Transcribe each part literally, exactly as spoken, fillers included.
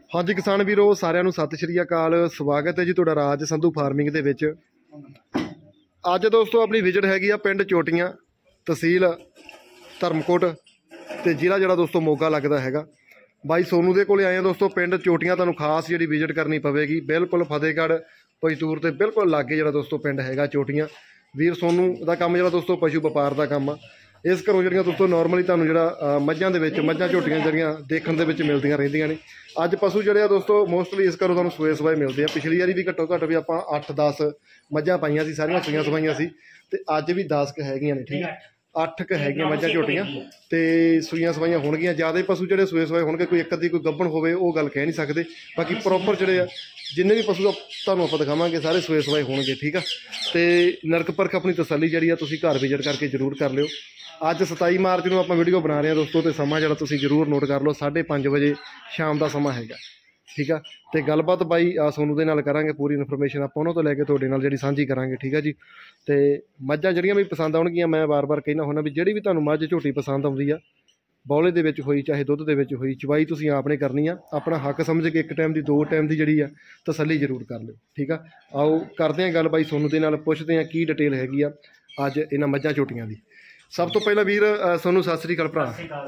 हाँ जी किसान वीरो सारिਆਂ ਨੂੰ सत श्री अकाल। स्वागत है जी तुहाडा राज संधू फार्मिंग दे विच। अज दोस्तों अपनी विजिट हैगी आ पिंड चोटियां, तहसील धर्मकोट ते जिला जिहड़ा दोस्तों मोगा लगदा हैगा। बाई सोनू दे कोले आए हैं दोस्तों पिंड चोटियां। तुहानूं खास जिहड़ी विजिट करनी पवेगी, बिल्कुल फतेहगढ़ पजतूर ते बिल्कुल लागे जिहड़ा दोस्तों पिंड हैगा चोटियां। वीर सोनू दा काम जिहड़ा दोस्तों पशु वपार दा काम आ। इस घरों जिहड़ियां दोस्तों नॉर्मली तुहानूं जिहड़ा मੱਝਾਂ ਦੇ ਵਿੱਚ मੱਝਾਂ ਝੋਟੀਆਂ ਜਿਹੜੀਆਂ ਦੇਖਣ ਦੇ ਵਿੱਚ ਮਿਲਦੀਆਂ ਰਹਿੰਦੀਆਂ ਨੇ। ਅੱਜ ਪਸ਼ੂ ਜਿਹੜੇ ਆ ਦੋਸਤੋ ਮੋਸਟਲੀ ਇਸ ਘਰੋਂ ਤੁਹਾਨੂੰ ਸੂਏ ਸਵਾਏ ਮਿਲਦੇ ਆ। ਪਿਛਲੀ ਵਾਰੀ ਵੀ ਘੱਟੋ ਘੱਟ ਵੀ ਆਪਾਂ ਅੱਠ ਦਸ ਮੱਝਾਂ ਪਾਈਆਂ ਸੀ, ਸਾਰੀਆਂ ਸੂਈਆਂ ਸਵਾਈਆਂ ਸੀ ਤੇ ਅੱਜ ਵੀ ਦਸ ਕ ਹੈਗੀਆਂ ਨੇ। ਠੀਕ ਹੈ, ਅੱਠ ਕ ਹੈਗੀਆਂ ਮੱਝਾਂ ਝੋਟੀਆਂ ਤੇ ਸੂਈਆਂ ਸਵਾਈਆਂ ਹੋਣਗੀਆਂ। ਜ਼ਿਆਦਾ ਪਸ਼ੂ ਜਿਹੜੇ ਸੂਏ ਸਵਾਏ ਹੋਣਗੇ, ਕੋਈ ਇੱਕ ਅੱਧੀ ਕੋਈ ਗੱਭਣ ਹੋਵੇ ਉਹ ਗੱਲ ਕਹਿ ਨਹੀਂ ਸਕਦੇ। ਬਾਕੀ ਪ੍ਰੋਪਰ ਜਿਹੜੇ ਆ ਜਿੰਨੇ ਵੀ ਪਸ਼ੂ ਤੁਹਾਨੂੰ ਆਪਾਂ ਦਿਖਾਵਾਂਗੇ ਸਾਰੇ ਸੂਏ ਸਵਾਏ ਹੋਣਗੇ। ਠੀਕ ਆ, ਤੇ ਨਰਕ ਪਰਖ ਆਪਣੀ ਤਸੱਲੀ ਜਿਹੜੀ ਆ ਤੁਸੀਂ ਘਰ ਵਿਜ਼ਿਟ ਕਰਕੇ ਜ਼ਰੂਰ ਕਰ ਲਿਓ। ਅੱਜ सताई मार्च ਨੂੰ ਆਪਾਂ ਵੀਡੀਓ ਬਣਾ ਰਹੇ ਹਾਂ ਦੋਸਤੋ, ਤੇ ਸਮਾਂ ਜਿਹੜਾ ਤੁਸੀਂ ਜ਼ਰੂਰ ਨੋਟ ਕਰ ਲਓ, ਸਾਢੇ ਪੰਜ ਵਜੇ ਸ਼ਾਮ ਦਾ ਸਮਾਂ ਹੈਗਾ। ਠੀਕ ਆ, ਤੇ ਗੱਲਬਾਤ ਬਾਈ ਸੋਨੂ ਦੇ ਨਾਲ ਕਰਾਂਗੇ, ਪੂਰੀ ਇਨਫੋਰਮੇਸ਼ਨ ਆਪਾਂ ਉਹਨਾਂ ਤੋਂ ਲੈ ਕੇ ਤੁਹਾਡੇ ਨਾਲ ਜਿਹੜੀ ਸਾਂਝੀ ਕਰਾਂਗੇ। ਠੀਕ ਆ ਜੀ, ਤੇ ਮੱਝਾਂ ਜਿਹੜੀਆਂ ਵੀ ਪਸੰਦ ਆਉਣਗੀਆਂ, ਮੈਂ ਵਾਰ-ਵਾਰ ਕਹਿਣਾ ਹੁੰਦਾ ਵੀ ਜਿਹੜੀ ਵੀ ਤੁਹਾਨੂੰ ਮੱਝ ਝੋਟੀ ਪਸੰਦ ਆਉਂਦੀ ਆ, ਬੌਲੇ ਦੇ ਵਿੱਚ ਹੋਈ ਚਾਹੇ ਦੁੱਧ ਦੇ ਵਿੱਚ ਹੋਈ, ਚਵਾਈ ਤੁਸੀਂ ਆਪ ਨੇ ਕਰਨੀ ਆ। ਆਪਣਾ ਹੱਕ ਸਮਝ ਕੇ ਇੱਕ ਟਾਈਮ ਦੀ ਦੋ ਟਾਈਮ ਦੀ ਜਿਹੜੀ ਆ ਤਸੱਲੀ ਜ਼ਰੂਰ ਕਰ ਲਿਓ। ਠੀਕ ਆ, ਆਓ ਕਰਦੇ ਹਾਂ ਗੱਲ ਬਾਈ ਸੋਨੂ ਦੇ ਨਾਲ, ਪੁੱਛਦੇ ਹਾਂ ਕੀ ਡਿਟੇਲ ਹੈਗੀ ਆ ਅੱਜ ਇਹਨਾਂ ਮੱਝਾਂ ਝੋਟੀਆਂ ਦੀ। सब तो पहला वीर सोनू सत श्री अकाल भरा।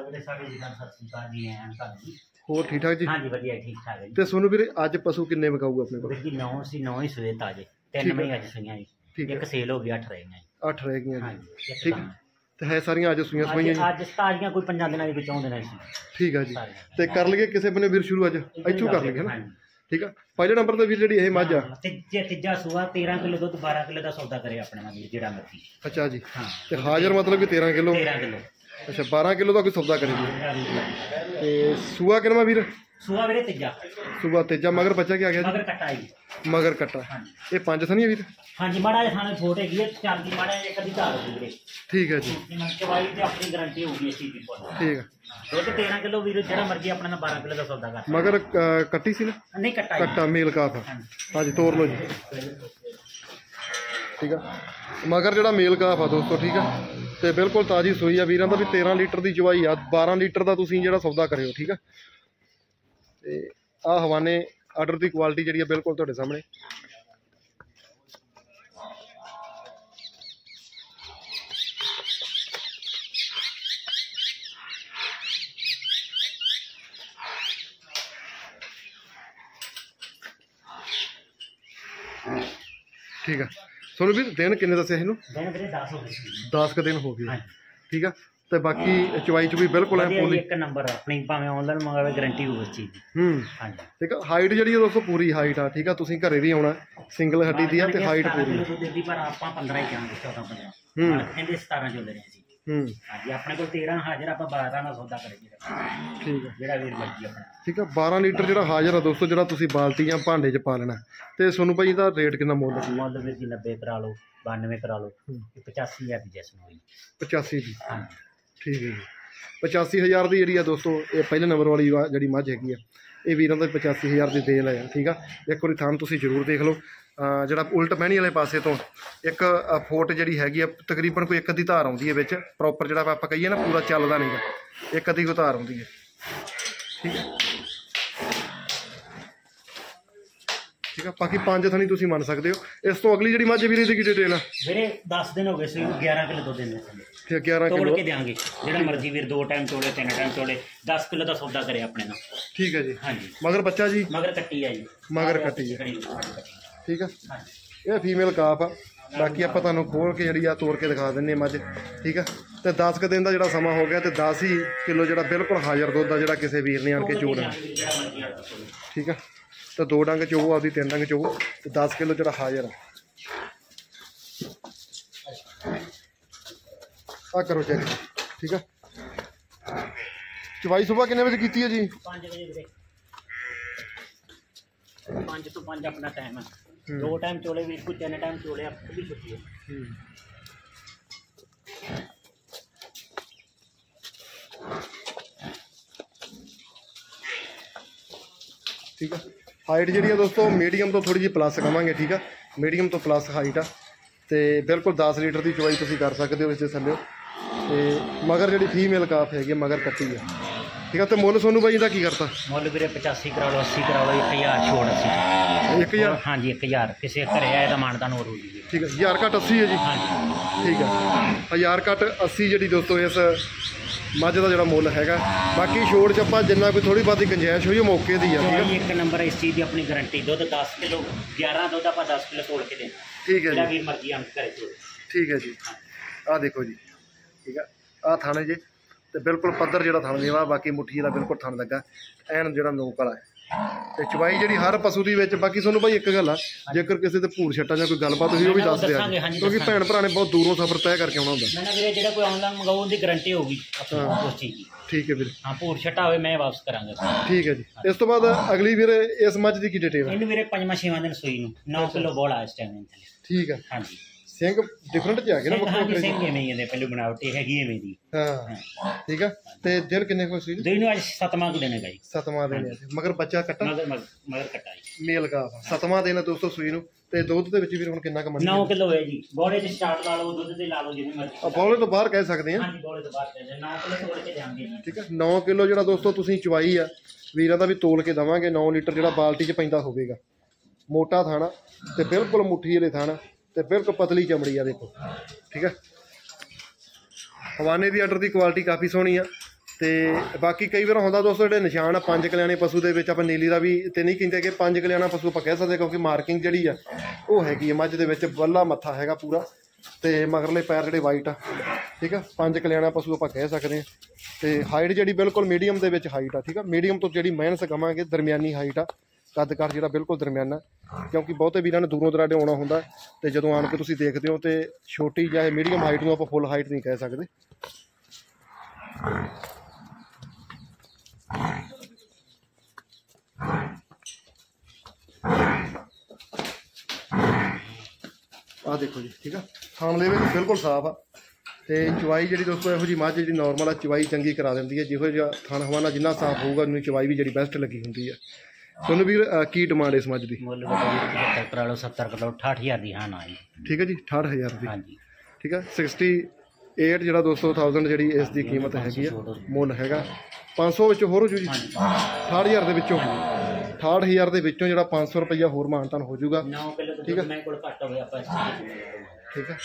होर ठीक ठाक जी? हाँ जी वधिया ठीक ठाक है। ते सोनू वीर अज पशु किन्ने विकाऊगा अपने कोल? जी नौ सी नौ ही सूए ताजे, तीन में ही अज सूईयां जी। ठीक है, एक सेल हो गई, अठ रह गई। अठ रह गई जी। ठीक ते है सारियां अज सूईयां सूईयां जी? अज ताजियां कोई पंजां दिनां दी कोई चौं दिनां दी। ठीक है जी, ते कर लईए किसे बने वीर शुरू अज इत्थों कर लईए ना। ठीक है, पहले नंबर तो वीर जी यह मझ आ तीजा सूआ तेरह किलो दुध बारह किलो का सौदा करे अपने वाली जेड़ा मर्जी। अच्छा जी, ते हाजिर मतलब कि तेरह किलो तेरह किलो अच्छा बारह किलो का कोई सौदा करे जी। ते सूआ कितना वीर? सूआ वीरे तीजा। सूआ तीजा, मगर बच्चा क्या गया? मगर कट्टा जी। मगर कट्टा ये पांच थनी है वीर? हाँ जी, माड़ा जिहा थाने छोटे गी चांदी माड़ा एक अद्धी धार वीरे। ठीक है जी, चवाई ते अपनी गारंटी होगी इस चीज दी। ठीक है, दुध तेरह किलो वीर जेड़ा मर्जी अपने ना बारह किलो का सौदा कर। मगर कट्टी सी ना? नहीं कट्टा कट्टा मेल काफ। हाँ जी, तोड़ लो जी। ठीक है, मगर जेड़ा मेल काफ आ दोस्तों। ठीक है, तो बिल्कुल ताजी सूई आ वीरां दा भी तेरह लीटर की चवाई आ, बारह लीटर का तुसीं जेड़ा सौदा करियो। ठीक है, ते आ हवाने आर्डर की क्वालिटी जी बिल्कुल तुहाडे सामने। ठीक है, सोनू भी दिन किन्ने दसे इनू? दस क दिन हो गए। ठीक है, तो बाकी चवाई चुई बिल्कुल है पूरी एक नंबर अपनी, भावें ऑनलाइन मंगावे गारंटी हो उस चीज दी। हम्म हां जी, ठीक है, हाइट जड़ी है दोस्तों पूरी हाइट आ। ठीक है, तुसीं घरे भी आउणा, सिंगल हड्डी दी आ ते हाइट पूरी है। पर आपां पंद्रह ही कहांगे, चौदह पंद्रह। हम्म कहंदे सतारह चलदे रहे सी। हम्म हां जी, अपने को तेरह हाजिर आपां बारह दा सौदा करेंगे। ठीक है, जेड़ा वीर मर्जी अपना। ठीक है, बारह लीटर जेड़ा हाजिर है दोस्तों, जेड़ा तुसीं बाल्टी या भांडे च पा लेना। ते सोनू भाई दा रेट कितना मुੱਲ है? मुੱਲ वीर जी नब्बे करा लो, बानवे करा लो, पचासी हज़ार दी जैसन होई। पचासी दी? हां ठीक है जी, पचासी हज़ार की जी दोस्तों ये पहले नंबर वाली जी मझ हैगी, ये वीरों का पचासी हज़ार की देल है। ठीक है, एक बार थान तुम जरूर देख लो, जरा उल्ट पैनी वाले पासे तो एक फोट जी हैगी तकरीबन कोई एक अद्धी धार आती है बिच, प्रॉपर जो आप कहीए ना पूरा चलता नहीं गा, एक अद्धी कोई धार आती है। ठीक है, ठीक है, बाकी पांच थनी तुम मन सकते हो। इस तो अगली जी मझ वीरे की डिटेल है, दस दिन हो गए, ग्यारह किलो दुध देने ग्यारह किलो के देंगे, जो मर्जी वीर दो टाइम चोले तीन टाइम चोले, दस किलो का सौदा करे अपने ना। ठीक है जी। हाँ जी, मगर बच्चा जी? मगर कट्टी है जी, मगर कट्टी है। ठीक है, ये फीमेल काफ आ। बाकी आप तुहानूं खोल के जी तोड़ के दिखा देंगे मझ। ठीक है, तो दस क दिन का जो समा हो गया, तो दस ही किलो जो बिल्कुल हाजिर दुध आ, जो किसी वीर ने आन के चोड़ना। ठीक है, तो दो डंग चो आती, तीन डंग चो, तो दस किलो जो हाजिर आ। आ करो चेक। ठीक है, चवाई सुबह कितने बजे की है जी? पाँच बजे पाँच तो पाँच अपना टाइम है, दो टाइम चोले भी कुछ तीन टाइम चोले भी छुट्टी है। ठीक है, हाइट जी दोस्तों मीडियम तो थोड़ी जी प्लस कहांगे। ठीक है, मीडियम तो प्लस हाइट आ, तो बिल्कुल दस लीटर की चवाई तुम कर सकते हो इस थल्ले। तो मगर जी फीमेल काफ हैगी, मगर कट्टी है। ਠੀਕ ਆ। ਤੇ ਮੁੱਲ ਸੋਨੂੰ ਬਾਈ ਇਹਦਾ ਕੀ ਕਰਤਾ? ਮੁੱਲ ਵੀਰੇ ਪਚਾਸੀ ਕਰਾ ਲਓ, ਅੱਸੀ ਕਰਾ ਲਓ, ਇੱਕ ਹਜ਼ਾਰ ਛੋੜ ਅਸੀਂ ਇੱਕ ਹਜ਼ਾਰ? ਹਾਂਜੀ ਇੱਕ ਹਜ਼ਾਰ ਕਿਸੇ ਘਰੇ ਆਏ ਤਾਂ ਮਾਨਦਾਨ ਹੋਰ ਹੋ ਜੀ। ਠੀਕ ਹੈ, ਹਜ਼ਾਰ ਘੱਟ ਅੱਸੀ ਹੈ ਜੀ। ਹਾਂਜੀ ਠੀਕ ਹੈ, ਹਜ਼ਾਰ ਘੱਟ ਅੱਸੀ ਜਿਹੜੀ ਦੋਸਤੋ ਇਸ ਮੱਝ ਦਾ ਜਿਹੜਾ ਮੁੱਲ ਹੈਗਾ। ਬਾਕੀ ਛੋੜ ਚੱਪਾ ਜਿੰਨਾ ਕੋਈ ਥੋੜੀ ਬਹੁਤੀ ਗੁੰਜਾਇਸ਼ ਹੋਈ ਉਹ ਮੌਕੇ ਦੀ ਆ। ਠੀਕ ਹੈ, ਇੱਕ ਨੰਬਰ ਇਸ ਚੀਜ਼ ਦੀ ਆਪਣੀ ਗਾਰੰਟੀ। ਦੁੱਧ ਦਸ ਕਿਲੋ ਗਿਆਰਾਂ ਦੁੱਧ ਆਪਾਂ ਦਸ ਕਿਲੋ ਤੋੜ ਕੇ ਦੇਣਾ। ਠੀਕ ਹੈ ਜਿਹੜਾ ਜੀ, ਵੀਰ ਮਰਜ਼ੀ ਆਣ ਘਰੇ ਤੋੜ। ਠੀਕ ਹੈ ਜੀ। ਆਹ ਦੇਖੋ ਜੀ, ਠੀਕ ਆ, ਆਹ ਥਾਣੇ ਜੀ ਤੇ ਬਿਲਕੁਲ ਪੱਧਰ ਜਿਹੜਾ ਥਣ ਦੇਵਾ। ਬਾਕੀ ਮੁੱਠੀ ਦਾ ਬਿਲਕੁਲ ਥਣ ਲੱਗਾ ਐਨ ਜਿਹੜਾ ਨੋਕ ਵਾਲਾ ਹੈ। ਤੇ ਚਵਾਈ ਜਿਹੜੀ ਹਰ ਪਸ਼ੂ ਦੀ ਵਿੱਚ। ਬਾਕੀ ਤੁਹਾਨੂੰ ਭਾਈ ਇੱਕ ਗੱਲ ਆ, ਜੇਕਰ ਕਿਸੇ ਤੇ ਭੂਰ ਛੱਟਾ ਜਾਂ ਕੋਈ ਗੱਲਬਾਤ ਹੋਈ ਉਹ ਵੀ ਦੱਸ ਦਿਆ, ਕਿਉਂਕਿ ਭੈਣ ਭਰਾ ਨੇ ਬਹੁਤ ਦੂਰੋਂ ਸਫ਼ਰ ਤੈਅ ਕਰਕੇ ਆਉਣਾ ਹੁੰਦਾ। ਮੈਂ ਨਾ ਵੀਰੇ ਜਿਹੜਾ ਕੋਈ ਆਨਲਾਈਨ ਮੰਗਾਉ ਉਹਦੀ ਗਾਰੰਟੀ ਹੋਊਗੀ ਆਪਣੀ ਉਸ ਚੀਜ਼ ਦੀ। ਠੀਕ ਹੈ ਵੀਰੇ, ਹਾਂ ਭੂਰ ਛੱਟਾ ਹੋਵੇ ਮੈਂ ਵਾਪਸ ਕਰਾਂਗਾ। ਠੀਕ ਹੈ ਜੀ। ਇਸ ਤੋਂ ਬਾਅਦ ਅਗਲੀ ਵੀਰੇ ਇਸ ਮੱਝ ਦੀ ਕੀ ਡਿਟੇਲ ਹੈ? ਇਹਨੂੰ ਵੀਰੇ ਪੰਜਵਾਂ ਛੇਵਾਂ ਦਿਨ ਸੂਈ ਨੂੰ ਨੌ ਕਿਲੋ ਬੋਲ ਆ ਇਸ ਟਾਈਮ। ਠੀਕ ਹੈ, ਹਾਂਜੀ ਸਿੰਘ ਡਿਫਰੈਂਟ ਚ ਆ ਗਏ ਨਾ ਵੱਖਰੇ ਹਾਂਜੀ ਵੱਖਰੇ। ਸਿੰਘ ਐਵੇਂ ਹੀ ਇਹਦੇ ਪਹਿਲੂ ਬਣਾਵਟੀ ਹੈਗੀ ਐਵੇਂ ਦੀ। ਹਾਂ ਠੀਕ ਆ। ਤੇ ਦਿਨ ਕਿੰਨੇ ਕੁ ਸੀ? ਦੋਈ ਨੂੰ ਅੱਜ ਸੱਤਵਾਂ ਕੁ ਦਿਨ ਹੈਗਾ ਜੀ। ਸੱਤਵਾਂ ਦਿਨ ਹੈ, ਮਗਰ ਬੱਚਾ ਕੱਟਾ ਮਗਰ ਮਗਰ ਕੱਟਾ ਜੀ ਮੇਲ ਕਾ ਸੱਤਵਾਂ ਦਿਨ ਦੋਸਤੋ ਸੂਈ ਨੂੰ। ਤੇ ਦੁੱਧ ਦੇ ਵਿੱਚ ਵੀ ਹੁਣ ਕਿੰਨਾ ਕੁ ਨੌ ਕਿਲੋ ਹੈ ਜੀ। ਬੋੜੇ ਚ ਸਟਾਰਟ ਲਾ ਲਓ, ਦੁੱਧ ਤੇ ਲਾ ਲਓ ਜਿਵੇਂ ਮਰਜ਼ੀ। ਆ ਬੋਲੇ ਤੋਂ ਬਾਹਰ ਕਹਿ ਸਕਦੇ ਹਾਂ। ਹਾਂਜੀ ਬੋੜੇ ਤੋਂ ਬਾਹਰ ਤੇ ਨੌ ਕਿਲੋ ਤੋੜ ਕੇ ਜਾਂਦੇ ਜੀ। ਠੀਕ ਹੈ, ਨੌ ਕਿਲੋ ਜਿਹੜਾ ਦੋਸਤੋ ਤੁਸੀਂ ਚਵਾਈ ਆ ਵੀਰਾਂ ਦਾ ਵੀ ਤੋਲ ਕੇ ਦਵਾਂਗੇ। ਨੌ ਲੀਟਰ ਜਿਹੜਾ ਬਾਲਟੀ 'ਚ ਪੈਂਦਾ ਹੋਵੇਗਾ। ਮੋਟਾ ਥਾਣਾ ਤੇ ਬਿਲਕੁਲ ਮੁੱਠੀ ਵਾਲੇ ਥਾਣਾ ਤੇ ਬਿਲਕੁਲ ਪਤਲੀ ਚਮੜੀ ਆ ਦੇਖੋ। ਠੀਕ ਹੈ, ਹਵਾਨੇ ਦੀ ਆਰਡਰ ਦੀ ਕੁਆਲਿਟੀ ਕਾਫੀ ਸੋਹਣੀ ਆ। ਤੇ ਬਾਕੀ ਕਈ ਵਾਰ ਹੁੰਦਾ ਦੋਸਤੋ ਜਿਹੜੇ ਨਿਸ਼ਾਨ ਆ ਪੰਜ ਕਲਿਆਣੇ ਪਸ਼ੂ ਦੇ ਵਿੱਚ, ਆਪਾਂ ਨੀਲੀ ਦਾ ਵੀ ਤੇ ਨਹੀਂ ਕਹਿੰਦੇ ਕਿ ਪੰਜ ਕਲਿਆਣਾ ਪਸ਼ੂ ਆਪਾਂ ਕਹਿ ਸਕਦੇ, ਕਿਉਂਕਿ ਮਾਰਕਿੰਗ ਜਿਹੜੀ ਆ ਉਹ ਹੈਗੀ ਆ ਮੱਝ ਦੇ ਵਿੱਚ। ਬੱਲਾ ਮੱਥਾ ਹੈਗਾ ਪੂਰਾ ਤੇ ਮਗਰਲੇ ਪੈਰ ਜਿਹੜੇ ਵਾਈਟ ਆ। ਠੀਕ ਆ, ਪੰਜ ਕਲਿਆਣਾ ਪਸ਼ੂ ਆਪਾਂ ਕਹਿ ਸਕਦੇ ਹਾਂ। ਤੇ ਹਾਈਟ ਜਿਹੜੀ ਬਿਲਕੁਲ ਮੀਡੀਅਮ ਦੇ ਵਿੱਚ ਹਾਈਟ ਆ। ਠੀਕ ਆ, ਮੀਡੀਅਮ ਤੋਂ ਜਿਹੜੀ ਮਿਹਨਤ ਕਵਾਂਗੇ ਦਰਮਿਆਨੀ ਹਾਈਟ ਆ। ਕੱਦ ਕਰ ਜਿਹੜਾ ਬਿਲਕੁਲ ਦਰਮਿਆਨਾ, ਕਿਉਂਕਿ ਬਹੁਤੇ ਵੀਰਾਂ ਨੇ ਦੂਰੋਂ ਦਰਾਡੇ ਆਉਣਾ ਹੁੰਦਾ ਤੇ ਜਦੋਂ ਆਣ ਕੇ ਤੁਸੀਂ ਦੇਖਦੇ ਹੋ ਤੇ ਛੋਟੀ ਜਾਂ ਮੀਡੀਅਮ ਹਾਈਟ ਨੂੰ ਆਪਾਂ ਫੁੱਲ ਹਾਈਟ ਨਹੀਂ ਕਹਿ ਸਕਦੇ। ਆਹ ਦੇਖੋ ਜੀ, ਠੀਕ ਆ, ਥਾਮਲੇ ਵਿੱਚ ਬਿਲਕੁਲ ਸਾਫ਼ ਆ। ਤੇ ਚਵਾਈ ਜਿਹੜੀ ਦੋਸਤੋ ਇਹੋ ਜਿਹੀ ਮੱਝ ਜਿਹੜੀ ਨੋਰਮਲ ਆ ਚਵਾਈ ਚੰਗੀ ਕਰਾ ਦਿੰਦੀ ਹੈ। ਜਿਹੋ ਜਿਹਾ ਥਣ ਹਵਾਨਾ ਜਿੰਨਾ ਸਾਫ਼ ਹੋਊਗਾ ਉਹਨੂੰ ਚਵਾਈ ਵੀ ਜਿਹੜੀ ਬੈਸਟ ਲੱਗੀ ਹੁੰਦੀ ਹੈ। ਤੁਹਾਨੂੰ ਵੀਰ ਕੀ ਡਿਮਾਂਡ ਇਸ ਮੱਝ ਦੀ? ਮੁੱਲ ਪਚੱਤਰ ਕਰਾ ਲਓ, ਸੱਤਰ ਕਰਾ ਲਓ, ਅਠਾਹਠ ਹਜ਼ਾਰ ਦੀ ਹਾਂ ਨਾ ਜੀ। ਠੀਕ ਹੈ ਜੀ, ਅਠਾਹਠ ਹਜ਼ਾਰ ਦੀ। ਹਾਂਜੀ ਠੀਕ ਹੈ, ਸਿਕਸਟੀ ਏਟ ਜਿਹੜਾ ਦੋਸਤੋ ਥਾਊਜ਼ੈਂਡ ਜਿਹੜੀ ਇਸ ਦੀ ਕੀਮਤ ਹੈਗੀ ਆ। ਮੁੱਲ ਹੈਗਾ ਪੰਜ ਸੌ ਵਿੱਚੋਂ ਹੋਰ ਹੋ ਜੂ ਜੀ। ਅਠਾਹਠ ਹਜ਼ਾਰ ਦੇ ਵਿੱਚੋਂ ਅਠਾਹਠ ਹਜ਼ਾਰ ਦੇ ਵਿੱਚੋਂ ਜਿਹੜਾ ਪੰਜ ਸੌ ਰੁਪਈਆ ਹੋਰ ਮਾਨਤਾਨ ਹੋ ਜਾਊਗਾ। ਠੀਕ ਹੈ, ਮੇਰੇ ਕੋਲ ਘੱਟ ਹੋਵੇ ਆਪਾਂ ਠੀਕ ਹੈ,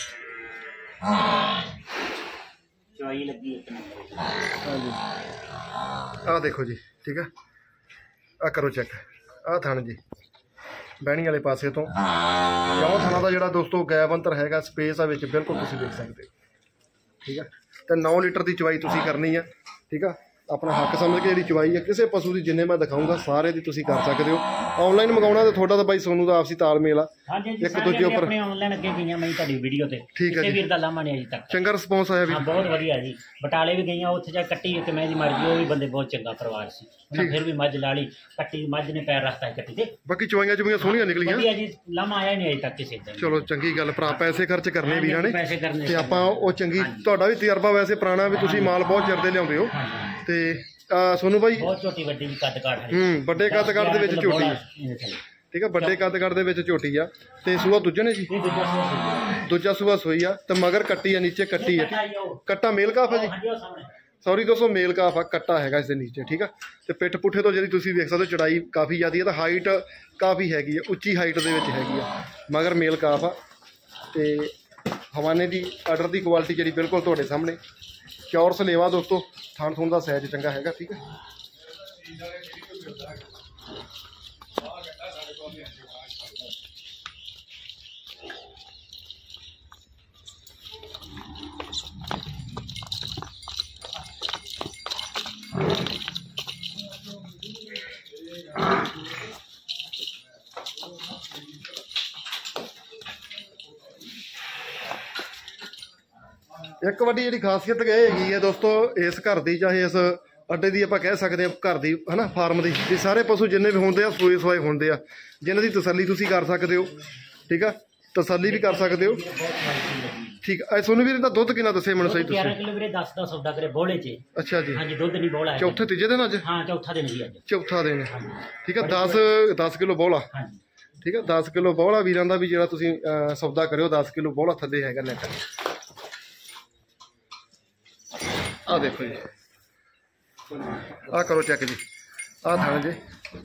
ਚਵਾਈ ਲੱਗੀ ਇੱਕ ਨੰਬਰ। ਹਾਂਜੀ ਆਹ ਦੇਖੋ ਜੀ, ਠੀਕ ਹੈ, ਆਹ ਕਰੋ ਚੈੱਕ। ਆਹ ਥਣ ਜੀ ਬਹਿਣੀ ਵਾਲੇ ਪਾਸੇ ਤੋਂ ਚੌਂ ਥਣਾ ਦਾ ਜਿਹੜਾ ਦੋਸਤੋ ਗੈਪ ਅੰਤਰ ਹੈਗਾ ਸਪੇਸ ਆ ਵਿੱਚ ਬਿਲਕੁਲ ਤੁਸੀਂ ਦੇਖ ਸਕਦੇ ਹੋ। ਠੀਕ ਹੈ, ਤੇ ਨੌ ਲੀਟਰ ਦੀ ਚਵਾਈ ਤੁਸੀਂ ਕਰਨੀ ਆ। ਠੀਕ ਆ, ਆਪਣਾ ਹੱਕ ਸਮਝ ਕੇ ਜਿਹੜੀ ਚਵਾਈ ਹੈ ਕਿਸੇ ਪਸ਼ੂ ਦੀ ਜਿੰਨੇ ਮੈਂ ਦਿਖਾਊਂਗਾ ਸਾਰੇ ਦੀ ਤੁਸੀਂ ਕਰ ਸਕਦੇ ਹੋ। ਆਨਲਾਈਨ ਮੰਗਾਉਣਾ ਤਾਂ ਤੁਹਾਡਾ ਤਾਂ ਬਾਈ ਸੋਨੂੰ ਦਾ ਆਪਸੀ ਤਾਲਮੇਲ ਆ ਇੱਕ ਦੂਜੇ ਉੱਪਰ। ਆਪਣੇ ਆਨਲਾਈਨ ਅੱਗੇ ਗਈਆਂ ਮੈਂ ਤੁਹਾਡੀ ਵੀਡੀਓ ਤੇ। ਠੀਕ ਹੈ ਜੀ, ਵੀਰ ਦਾ ਲਾਮਾ ਨਹੀਂ ਅਜੇ ਤੱਕ। ਚੰਗਾ ਰਿਸਪੌਂਸ ਆਇਆ ਵੀ? ਹਾਂ ਬਹੁਤ ਵਧੀਆ ਜੀ। ਬਟਾਲੇ ਵੀ ਗਈਆਂ, ਉੱਥੇ ਜਾ ਕੱਟੀ ਇੱਕ ਮੈਂ ਦੀ ਮਰ ਗਈ, ਉਹ ਵੀ ਬੰਦੇ ਬਹੁਤ ਚੰਗਾ ਪਰਿਵਾਰ ਸੀ। ਫਿਰ ਵੀ ਮੱਝ ਲਾਲੀ ਕੱਟੀ, ਮੱਝ ਨੇ ਪੈਰ ਰੱਖਤਾ ਕੱਟੀ ਤੇ। ਬਾਕੀ ਚਵਾਈਆਂ ਚਵਾਈਆਂ ਸੋਹਣੀਆਂ ਨਿਕਲੀਆਂ। ਵਧੀਆ ਜੀ, ਲਾਮਾ ਆਇਆ ਨਹੀਂ ਅਜੇ ਤੱਕ ਕਿਸੇ ਦਾ। ਚਲੋ ਚੰਗੀ ਗੱਲ, ਭਰਾ ਪੈਸੇ ਖਰਚ ਕਰਨੇ ਵੀਰਾਂ ਨੇ ਪੈਸੇ ਕਰਨੇ ਤੇ ਆਪਾਂ ਉਹ ਚੰਗੀ। ਤੁਹਾਡਾ ਵੀ ਤਜਰਬਾ ਵੈਸੇ ਪੁਰਾਣਾ ਵੀ ਤੁਸੀਂ ਮਾਲ ਬਹੁਤ ਚਿਰ ਦੇ ਲਿਆਉਂਦੇ ਹੋ। ਤੇ ਸੋਨੂੰ ਬਾਈ ਬਹੁਤ ਛੋਟੀ ਵੱਡੀ ਵੀ ਕੱਦ ਕਾਠ ਹੈ। ਹੂੰ, ਵੱਡੇ ਕੱਦ ਕਾਠ ਦੇ ਵਿੱਚ ਝੋਟੀ ਆ। ਠੀਕ ਆ, ਵੱਡੇ ਕੱਦ ਕਾਠ ਦੇ ਵਿੱਚ ਝੋਟੀ ਆ। ਤੇ ਸੂਆ ਦੂਜੇ ਨੇ ਜੀ? ਦੂਜਾ ਸੂਆ ਸੋਈ ਆ ਤੇ ਮਗਰ ਕੱਟੀ ਆ, ਨੀਚੇ ਕੱਟੀ ਆ। ਕੱਟਾ ਮੇਲ ਕਾਫ ਆ ਜੀ? ਸੌਰੀ ਦੋਸਤੋ, ਮੇਲ ਕਾਫ ਆ, ਕੱਟਾ ਹੈਗਾ ਇਸ ਦੇ ਨੀਚੇ। ਠੀਕ ਆ, ਤੇ ਪਿੱਠ ਪੁੱਠੇ ਤੋਂ ਜਿਹੜੀ ਤੁਸੀਂ ਵੇਖ ਸਕਦੇ ਹੋ ਚੜਾਈ ਕਾਫੀ ਜ਼ਿਆਦੀ ਹੈ ਤਾਂ ਹਾਈਟ ਕਾਫੀ ਹੈਗੀ ਆ, ਉੱਚੀ ਹਾਈਟ ਦੇ ਵਿੱਚ ਹੈਗੀ ਆ। ਮਗਰ ਮੇਲ ਕਾਫ ਆ ਤੇ ਹਵਾਨੇ ਦੀ ਆਰਡਰ ਦੀ ਕੁਆਲਿਟੀ ਜਿਹੜੀ ਬਿਲਕੁਲ ਤੁਹਾਡੇ ਸਾਹਮਣੇ। ਚੌਰ ਸਲੇਵਾ ਦੋਸਤੋ, ਥਣ ਥੁਣ ਦਾ ਸਾਈਜ਼ ਚੰਗਾ ਹੈਗਾ। ਠੀਕ ਹੈ, ਇੱਕ ਵੱਡੀ ਜਿਹੜੀ ਖਾਸੀਅਤ ਇਹ ਹੈਗੀ ਹੈ ਦੋਸਤੋ ਇਸ ਘਰ ਦੀ ਚਾਹੇ ਇਸ ਅੱਡੇ ਦੀ ਆਪਾਂ ਕਹਿ ਸਕਦੇ ਹਾਂ ਘਰ ਦੀ ਹੈ ਨਾ ਫਾਰਮ ਦੀ, ਵੀ ਸਾਰੇ ਪਸ਼ੂ ਜਿੰਨੇ ਵੀ ਹੁੰਦੇ ਆ ਸੋਏ ਸੋਏ ਹੁੰਦੇ ਆ ਜਿਨ੍ਹਾਂ ਦੀ ਤਸੱਲੀ ਤੁਸੀਂ ਕਰ ਸਕਦੇ ਹੋ। ਠੀਕ ਆ, ਤਸੱਲੀ ਵੀ ਕਰ ਸਕਦੇ ਹੋ। ਠੀਕ ਆ, ਸੋਨੂੰ ਵੀਰ ਦਾ ਦੁੱਧ ਕਿੰਨਾ ਦੱਸਿਆ ਮੈਨੂੰ ਸਹੀ ਤੁਸੀਂ? ਗਿਆਰਾਂ ਕਿਲੋ ਵੀਰੇ ਦਸ ਦਾ ਸੌਦਾ ਕਰੇ ਬੋਲੇ ਚ। ਅੱਛਾ ਜੀ, ਹਾਂਜੀ ਦੁੱਧ ਨਹੀਂ ਬੋਲਾ। ਚੌਥੇ ਤੀਜੇ ਦਿਨ ਅੱਜ? ਹਾਂ ਚੌਥਾ ਦਿਨ ਜੀ ਅੱਜ। ਚੌਥਾ ਦਿਨ। ਠੀਕ ਆ, ਦਸ ਦਸ ਕਿਲੋ ਬੋਲਾ। ਹਾਂਜੀ ਠੀਕ ਆ, ਦਸ ਕਿਲੋ ਬੋਲਾ ਵੀਰਾਂ ਦਾ ਵੀ ਜਿਹੜਾ ਤੁਸੀਂ ਸੌਦਾ ਕਰਿਓ ਦਸ ਕਿਲੋ ਬੋਲਾ ਥੱਲੇ ਹੈਗਾ ਲੈਟਰ। ਆ ਦੇਖੋ ਜੀ, ਆ ਕਰੋ ਚੈੱਕ ਜੀ, ਆ ਥਣ ਜੇ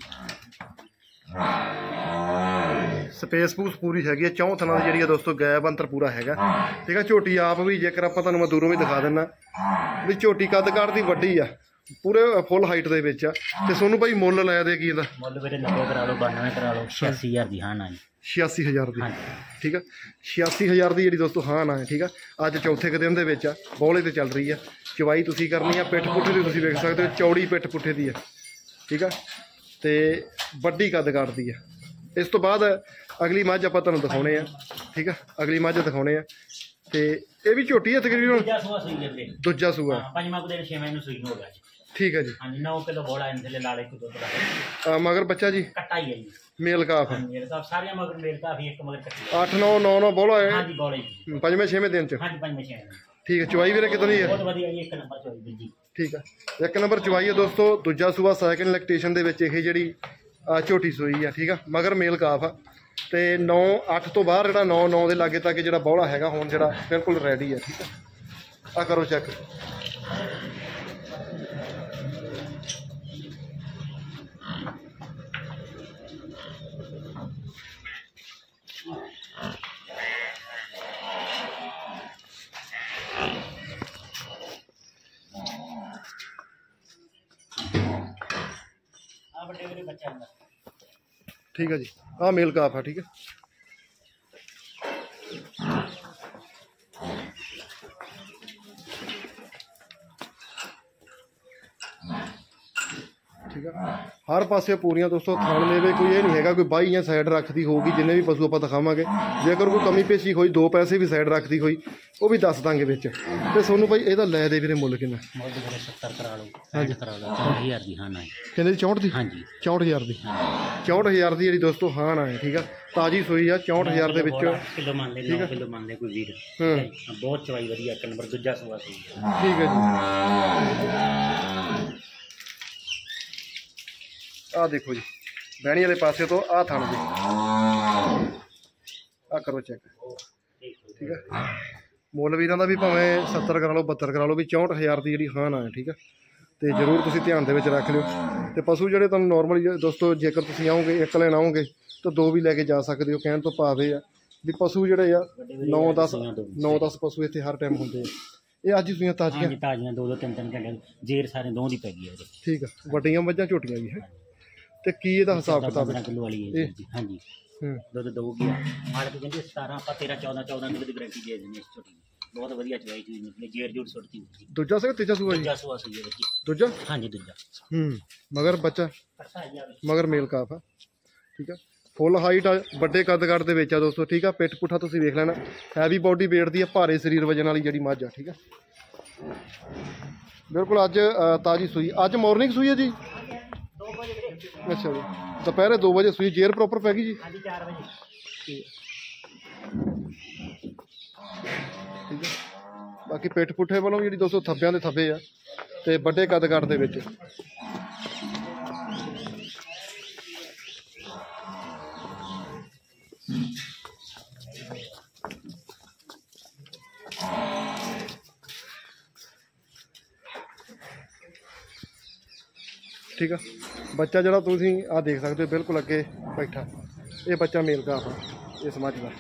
ਸਪੇਸ ਸਪੂਸ ਪੂਰੀ ਹੈਗੀ ਹੈ। ਚੌਂ ਥਣਾਂ ਦੀ ਜਿਹੜੀ ਆ ਦੋਸਤੋ ਗੈਪ ਅੰਤਰ ਪੂਰਾ ਹੈਗਾ, ਠੀਕ ਆ। ਝੋਟੀ ਆਪ ਵੀ ਜੇਕਰ ਆਪਾਂ ਤੁਹਾਨੂੰ ਮੈਂ ਦੂਰੋਂ ਵੀ ਦਿਖਾ ਦਿੰਦਾ ਵੀ ਝੋਟੀ ਕੱਦ ਕਾਠ ਦੀ ਵੱਡੀ ਆ, ਪੂਰੇ ਫੁੱਲ ਹਾਈਟ ਦੇ ਵਿੱਚ ਆ। ਤੇ ਸੋਨੂੰ ਭਾਈ ਮੁੱਲ ਲਾਇਆ ਦੇ ਕੀ ਇਹਦਾ? ਮੁੱਲ ਵੀਰੇ ਨੱਬੇ ਕਰਾ ਲਓ, ਬਾਨਵੇਂ ਕਰਾ ਲਓ, ਛਿਆਸੀ ਹਜ਼ਾਰ ਦੀ ਹਾਂ ਨਾ ਜੀ। ਛਿਆਸੀ ਹਜ਼ਾਰ ਦੀ, ਠੀਕ ਆ। ਛਿਆਸੀ ਹਜ਼ਾਰ ਦੀ ਜਿਹੜੀ ਦੋਸਤੋ ਹਾਂ ਨਾ ਹੈ, ਠੀਕ ਆ। ਅੱਜ ਚੌਥੇ ਕੁ ਦਿਨ ਦੇ ਵਿੱਚ ਆ, ਬੌਲੇ ਤੇ ਚੱਲ ਰਹੀ ਆ। ਚਵਾਈ ਤੁਸੀਂ ਕਰਨੀ ਆ, ਪਿੱਠ ਪੁੱਠੇ ਦੀ ਤੁਸੀਂ ਵੇਖ ਸਕਦੇ ਹੋ, ਚੌੜੀ ਪਿੱਠ ਪੁੱਠੇ ਦੀ ਆ, ਠੀਕ ਆ। ਤੇ ਵੱਡੀ ਕੱਦ ਕਾਠ ਦੀ ਆ। ਇਸ ਤੋਂ ਬਾਅਦ ਅਗਲੀ ਮੱਝ ਆਪਾਂ ਤੁਹਾਨੂੰ ਦਿਖਾਉਣੇ ਆ, ਠੀਕ ਆ। ਅਗਲੀ ਮੱਝ ਦਿਖਾਉਣੇ ਆ ਤੇ ਇਹ ਵੀ ਝੋਟੀ ਆ ਤਕਰੀਬਨ ਦੂਜਾ ਸੂਆ ਸੂਈ ਹੈ ਵੀਰੇ, ਦੂਜਾ ਸੂਆ, ਪੰਜਵਾਂ ਕੁ ਦਿਨ ਛੇਵਾਂ ਨੂੰ ਸੂਈ ਨੂੰ ਹੋ ਗਿਆ ਜੀ। ਠੀਕ ਹੈ ਜੀ। ਹਾਂਜੀ ਨੌ ਕਿਲੋ ਬੋਲਾ ਇਹਨਾਂ ਦੇ ਲਾਲੇ ਕੋ ਦੁੱਧ ਦਾ ਆ ਮਗਰ ਬੱਚਾ ਜੀ ਕੱਟਾ ਹੀ ਹੈ ਜੀ, ਮੇਲ ਕਾਫ ਹੈ। ਮੇਲ ਕਾਫ ਸਾਰੀਆਂ ਮਗਰ ਮੇਲ ਕਾਫ ਹੀ, ਇੱਕ ਮਗਰ ਕੱਟੀ ਅੱਠ ਨੌ ਨੌ ਨੌ ਬੋਲਾ ਹੈ। ਹਾਂਜੀ ਬੋਲੇ ਜੀ, ਪੰਜਵੇਂ ਛੇਵੇਂ ਦਿਨ ਚ, ਹਾਂਜੀ ਪੰਜਵੇਂ ਛੇਵੇਂ। ਠੀਕ ਹੈ। ਚਵਾਈ ਵੀਰੇ ਕਿਤਨੀ ਹੈ? ਬਹੁਤ ਵਧੀਆ ਜੀ, ਇੱਕ ਨੰਬਰ ਚੋਈ ਵੀਰ ਜੀ, ਠੀਕ ਹੈ। ਇੱਕ ਨੰਬਰ ਚਵਾਈ ਹੈ ਦੋਸਤੋ, ਦੂਜਾ ਸੂਆ ਸੈਕਿੰਡ ਲੈਕਟੇਸ਼ਨ ਦੇ ਵਿੱਚ ਇਹ ਜਿਹੜੀ ਆ ਝੋਟੀ ਸੂਈ ਆ, ਠੀਕ ਆ। ਮਗਰ ਮੇਲ ਕਾਫ ਆ ਤੇ ਨੌ ਅੱਠ ਤੋਂ ਬਾਹਰ ਜਿਹੜਾ ਨੌ ਨੌ ਦੇ ਲਾਗੇ ਤੱਕ ਜਿਹੜਾ ਬੋਲਾ ਹੈਗਾ ਹੁਣ ਜਿਹੜਾ ਬਿਲਕੁਲ ਰੈਡੀ ਆ, ਠੀਕ ਆ। ਆ ਕਰੋ ਚੈੱਕ। ਆ ਵੱਡੇ ਵੀਰੇ ਬੱਚਾ ਹੁੰਦਾ, ਠੀਕ ਹੈ ਜੀ। ਆ ਮੇਲ ਕਾਫ ਆ, ਠੀਕ ਹੈ। ਠੀਕ ਆ। ਹਰ ਪਾਸੇ ਪੂਰੀਆਂ ਦੋਸਤੋ ਥਣ ਮੇਵੇ, ਕੋਈ ਇਹ ਨਹੀਂ ਹੈਗਾ ਕੋਈ ਬਾਈ ਜਾਂ ਸਾਈਡ ਰੱਖਦੀ ਹੋਊਗੀ। ਜਿੰਨੇ ਵੀ ਪਸ਼ੂ ਆਪਾਂ ਦਿਖਾਵਾਂਗੇ, ਜੇਕਰ ਕੋਈ ਕਮੀ ਪੇਸ਼ੀ ਹੋਈ, ਦੋ ਪੈਸੇ ਵੀ ਸਾਈਡ ਰੱਖਦੀ ਹੋਈ, ਉਹ ਵੀ ਦੱਸ ਦਾਂਗੇ ਵਿੱਚ। ਤੇ ਸੋਨੂੰ ਭਾਈ ਇਹਦਾ ਲੈ ਦੇ ਵੀਰੇ ਮੁੱਲ ਕਿੰਨਾ? ਮੁੱਲ ਵੀਰੇ ਸੱਤਰ ਕਰਾ ਲਓ, ਹਾਂਜੀ ਕਰਾ ਲਓ, ਚੌਂਹਠ ਹਜ਼ਾਰ ਦੀ ਹਾਂ ਨਾ ਜੀ। ਕਿੰਨੇ ਦੀ? ਚੌਂਹਠ ਦੀ? ਹਾਂਜੀ ਚੌਂਹਠ ਹਜ਼ਾਰ ਦੀ, ਚੌਂਹਠ ਹਜ਼ਾਰ ਦੀ ਜਿਹੜੀ ਦੋਸਤੋ ਹਾਂ ਨਾ ਹੈ, ਠੀਕ ਆ। ਤਾਜ਼ੀ ਸੂਈ ਆ, ਚੌਂਹਠ ਹਜ਼ਾਰ ਦੇ ਵਿੱਚ, ਕਿਲੋ ਮੰਨ ਲੈ, ਨੌ ਕਿਲੋ ਮੰਨ ਲੈ ਕੋਈ ਵੀਰ। ਹੂੰ, ਬਹੁਤ ਚਵਾਈ ਵਧੀਆ, ਇੱਕ ਨੰਬਰ ਦੂਜਾ ਸੂਆ ਸੂਈ, ਠੀਕ ਹੈ ਜੀ। ਆਹ ਦੇਖੋ ਜੀ, ਬਹਿਣੀ ਵਾਲੇ ਪਾਸੇ ਤੋਂ ਆਹ ਥਣ ਜੀ, ਆਹ ਕਰੋ ਚੈੱਕ, ਠੀਕ ਹੈ। ਮੁੱਲ ਵੀਰਾਂ ਦਾ ਵੀ ਭਾਵੇਂ ਸੱਤਰ ਕਰਾ ਲਓ, ਬਹੱਤਰ ਕਰਾ ਲਓ, ਵੀ ਚੌਂਹਠ ਹਜ਼ਾਰ ਦੀ ਜਿਹੜੀ ਹਾਂ ਨਾ ਹੈ, ਠੀਕ ਹੈ। ਤੇ ਜ਼ਰੂਰ ਤੁਸੀਂ ਧਿਆਨ ਦੇ ਵਿੱਚ ਰੱਖ ਲਿਓ। ਤੇ ਪਸ਼ੂ ਜਿਹੜੇ ਤੁਹਾਨੂੰ ਨੋਰਮਲੀ ਦੋਸਤੋ ਜੇਕਰ ਤੁਸੀਂ ਆਓਗੇ ਇੱਕ ਲੈਣ ਆਓਗੇ ਤਾਂ ਦੋ ਵੀ ਲੈ ਕੇ ਜਾ ਸਕਦੇ ਹੋ। ਕਹਿਣ ਤੋਂ ਭਾਵ ਇਹ ਆ ਵੀ ਪਸ਼ੂ ਜਿਹੜੇ ਆ ਨੌ ਦਸ ਨੌ ਦਸ ਪਸ਼ੂ ਇੱਥੇ ਹਰ ਟਾਈਮ ਹੁੰਦੇ ਆ। ਇਹ ਅੱਜ ਹੀ ਸੂਈਆਂ ਤਾਜ਼ੀਆਂ? ਹਾਂਜੀ ਤਾਜ਼ੀਆਂ, ਦੋ ਦੋ ਤਿੰਨ ਤਿੰਨ ਘੰਟੇ ਜੇਰ ਸਾਰੇ ਦੋ ਦੀ ਪੈ ਗਈ ਹੈ। ਠੀਕ ਆ। ਵੱਡੀਆਂ ਮੱਝਾਂ ਝੋਟੀਆਂ ਵੀ ਹੈ। ਤੇ ਕੀ ਇਹਦਾ ਹਿਸਾਬ ਕਿਤਾਬ ਹੈ? ਕਿਲੋ ਵਾਲੀ ਹੈ ਜੀ, ਹਾਂਜੀ। ਹੂੰ, ਦੁੱਧ ਦਊਗੀ ਮਾਲਕ ਕਹਿੰਦੇ ਸਤਾਰਾਂ, ਆਪਾਂ ਤੇਰਾਂ ਚੌਦਾਂ ਚੌਦਾਂ ਕਿਲੋ ਦੀ ਗਰੰਟੀ ਦੇ ਦਿੰਦੇ ਇਸ ਝੋਟੀ ਨੂੰ। ਬਹੁਤ ਵਧੀਆ ਚਵਾਈ ਚੀਜ਼ ਨਿਕਲੀ, ਜੇਰ ਜੂਰ ਸੁੱਟਦੀ ਹੋਈ। ਦੂਜਾ ਸੀਗਾ ਤੀਜਾ ਸੂਆ ਜੀ? ਦੂਜਾ ਸੂਆ ਸੂਈ ਹੈ ਬੱਚੀ। ਦੂਜਾ? ਹਾਂਜੀ ਦੂਜਾ। ਹੂੰ, ਮਗਰ ਬੱਚਾ, ਕੱਟਾ ਹੀ ਆ, ਮਗਰ ਮੇਲ ਕਾਫ ਆ, ਠੀਕ ਆ। ਫੁੱਲ ਹਾਈਟ ਆ, ਵੱਡੇ ਕੱਦ ਕੱਦ ਦੇ ਵਿੱਚ ਆ ਦੋਸਤੋ, ਠੀਕ ਆ। ਪਿੱਠ ਪੁੱਠਾ ਤੁਸੀਂ ਵੇਖ ਲੈਣਾ, ਹੈਵੀ ਬੋਡੀ ਵੇਟ ਦੀ ਆ, ਭਾਰੇ ਸਰੀਰ ਵਜਨ ਵਾਲੀ ਜਿਹੜੀ ਮੱਝ ਆ, ਠੀਕ ਆ। ਬਿਲਕੁਲ ਅੱਜ ਤਾਜ਼ੀ ਸੂਈ, ਅੱਜ ਮਾਰਨਿੰਗ ਸੂਈ ਹੈ ਜੀ। ਅੱਛਾ ਜੀ, ਦੁਪਹਿਰੇ ਦੋ ਵਜੇ ਸੂਈ। ਜੇਰ ਪ੍ਰੋਪਰ ਪੈ ਗਈ ਜੀ? ਹਾਂਜੀ ਚਾਰ ਵਜੇ। ਠੀਕ ਹੈ। ਬਾਕੀ ਪਿੱਠ ਪੁੱਠੇ ਵੱਲੋਂ ਜਿਹੜੀ ਦੋਸਤੋ ਥੱਬਿਆਂ ਦੇ ਥੱਬੇ ਆ ਤੇ ਵੱਡੇ ਕੱਦ ਕੱਦ ਦੇ ਵਿੱਚ। ਠੀਕ ਆ। ਬੱਚਾ ਜਿਹੜਾ ਤੁਸੀਂ ਆਹ ਦੇਖ ਸਕਦੇ ਹੋ ਬਿਲਕੁਲ ਅੱਗੇ ਬੈਠਾ, ਇਹ ਬੱਚਾ ਮੇਲ ਕਾਫ ਆ ਇਸ ਮੱਝ ਦਾ।